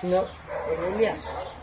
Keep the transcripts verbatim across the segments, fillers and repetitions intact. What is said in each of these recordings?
No, Emilia.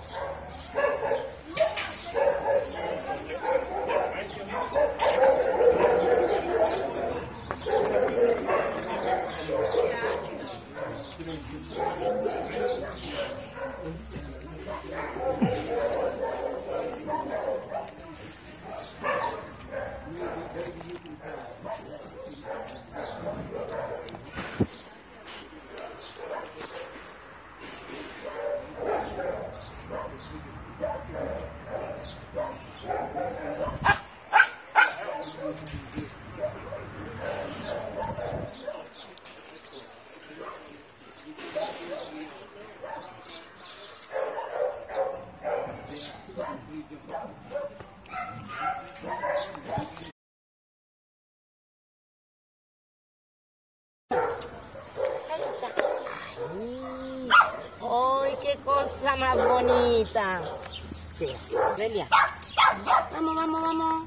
¡Ay, qué cosa más bonita! Sí, Celia. Vamos, vamos, vamos.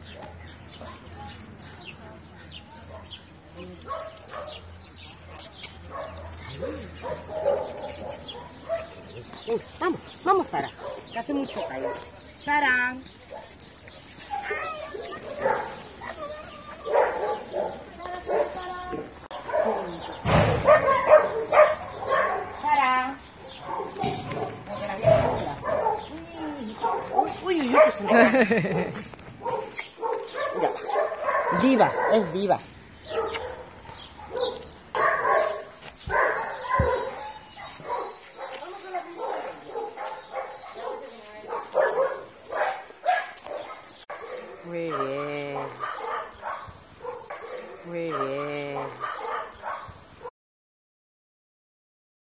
Uh, vamos, vamos, Sara, que hace mucho calor. Sara. Sara. Uy, uy, uy, que se me cae. Mira, diva, es diva.